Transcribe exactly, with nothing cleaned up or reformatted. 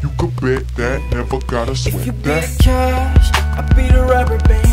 You could bet that, never gotta sweat If you be that. the cash, I be the rubber band.